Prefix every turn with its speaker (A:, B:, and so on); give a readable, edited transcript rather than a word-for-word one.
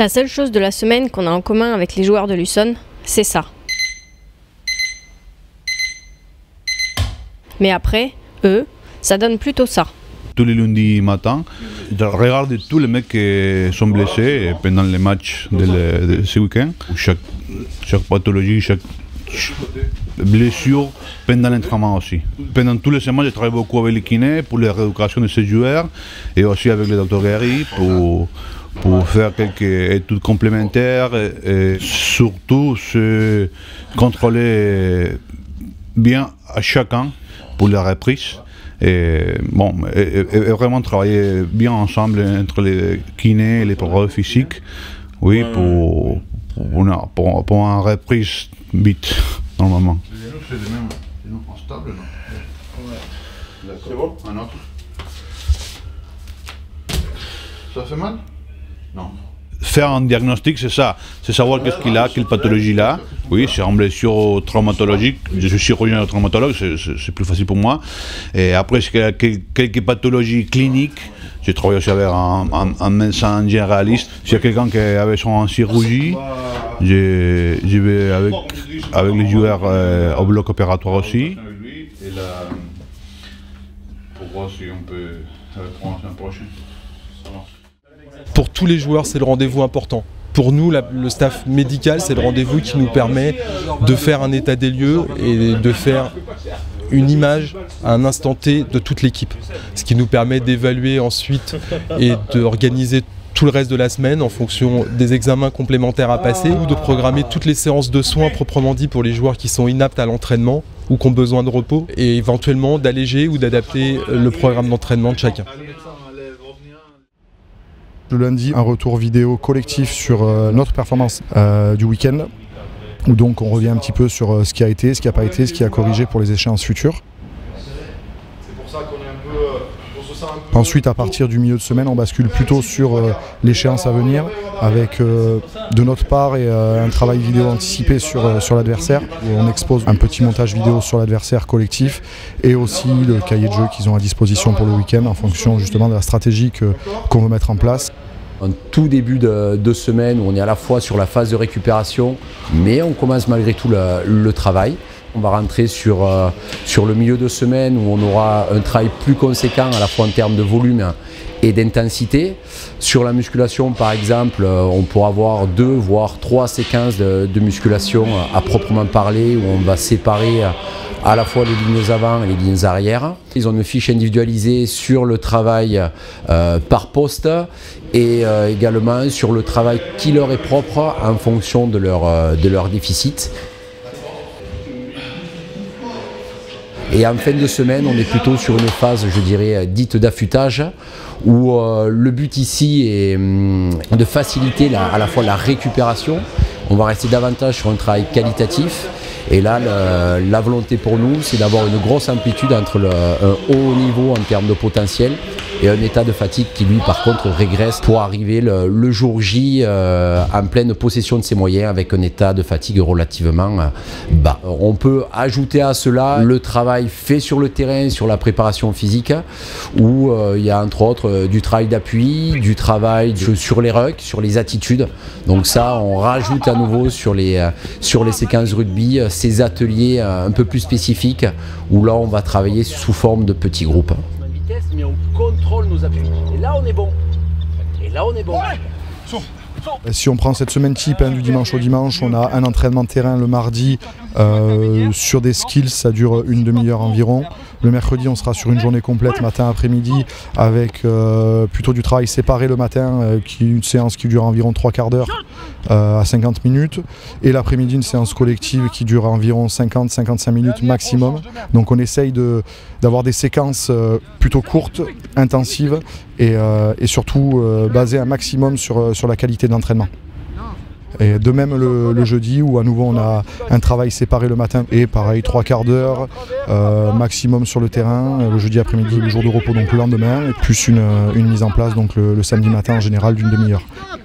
A: La seule chose de la semaine qu'on a en commun avec les joueurs de Luçon, c'est ça. Mais après, eux, ça donne plutôt ça.
B: Tous les lundis matin, je regarde tous les mecs qui sont blessés pendant les matchs de ce week-end. Chaque pathologie, chaque blessure pendant l'entraînement aussi. Pendant tous les semaines, je travaille beaucoup avec les kinés pour la rééducation de ces joueurs et aussi avec le docteur Guéry pour faire quelques études complémentaires et surtout se contrôler bien à chacun pour la reprise. Et vraiment travailler bien ensemble entre les kinés et les préparateurs physiques, oui, pour une reprise vite, normalement. C'est le même, stable, non? C'est bon? Un autre? Ça fait mal? Non. Faire un diagnostic, c'est ça. C'est savoir qu'est-ce qu'il a, quelle pathologie il a. Oui, c'est une blessure traumatologique. Je suis chirurgien traumatologue, c'est plus facile pour moi. Et après, s'il y a quelques pathologies cliniques, j'ai travaillé aussi avec un médecin généraliste. S'il y a quelqu'un qui a besoin de chirurgie, je vais avec les joueurs au bloc opératoire aussi. Pour voir si on peut prendre un prochain.
C: Pour tous les joueurs, c'est le rendez-vous important. Pour nous, le staff médical, c'est le rendez-vous qui nous permet de faire un état des lieux et de faire une image à un instant T de toute l'équipe. Ce qui nous permet d'évaluer ensuite et d'organiser tout le reste de la semaine en fonction des examens complémentaires à passer ou de programmer toutes les séances de soins proprement dit pour les joueurs qui sont inaptes à l'entraînement ou qui ont besoin de repos et éventuellement d'alléger ou d'adapter le programme d'entraînement de chacun.
D: Le lundi, un retour vidéo collectif sur notre performance du week-end, où donc on revient un petit peu sur ce qui a été, ce qui n'a pas été, ce qui a corrigé pour les échéances futures. Ensuite, à partir du milieu de semaine, on bascule plutôt sur l'échéance à venir, avec de notre part un travail vidéo anticipé sur l'adversaire, où on expose un petit montage vidéo sur l'adversaire collectif, et aussi le cahier de jeu qu'ils ont à disposition pour le week-end, en fonction justement de la stratégie qu'on veut mettre en place.
E: Un tout début de semaine où on est à la fois sur la phase de récupération, mais on commence malgré tout le travail. On va rentrer sur le milieu de semaine où on aura un travail plus conséquent à la fois en termes de volume et d'intensité. Sur la musculation par exemple, on pourra avoir 2 voire 3 séquences de musculation à proprement parler où on va séparer à la fois les lignes avant et les lignes arrière. Ils ont une fiche individualisée sur le travail par poste et également sur le travail qui leur est propre en fonction de leur déficit. Et en fin de semaine, on est plutôt sur une phase, je dirais, dite d'affûtage, où le but ici est de faciliter à la fois la récupération. On va rester davantage sur un travail qualitatif. Et là, la volonté pour nous, c'est d'avoir une grosse amplitude entre un haut niveau en termes de potentiel et un état de fatigue qui, lui, par contre, régresse pour arriver le jour J en pleine possession de ses moyens avec un état de fatigue relativement bas. On peut ajouter à cela le travail fait sur le terrain, sur la préparation physique, où il y a entre autres du travail d'appui, du travail sur les rucks, sur les attitudes. Donc ça, on rajoute à nouveau sur les séquences rugby ces ateliers un peu plus spécifiques, où là, on va travailler sous forme de petits groupes.
F: Mais on contrôle nos appuis. Et là, on est bon. Et là, on est bon.
D: Si on prend cette semaine type du dimanche au dimanche, on a un entraînement de terrain le mardi sur des skills, ça dure une demi-heure environ. Le mercredi, on sera sur une journée complète, matin-après-midi, avec plutôt du travail séparé le matin, une séance qui dure environ 3/4 d'heure à 50 minutes. Et l'après-midi, une séance collective qui dure environ 50-55 minutes maximum. Donc on essaye d'avoir des séquences plutôt courtes, intensives et surtout basées un maximum sur la qualité d'entraînement. Et de même le jeudi où à nouveau on a un travail séparé le matin et pareil 3/4 d'heure maximum sur le terrain, le jeudi après-midi, le jour de repos donc le lendemain et plus une mise en place donc le samedi matin en général d'une demi-heure.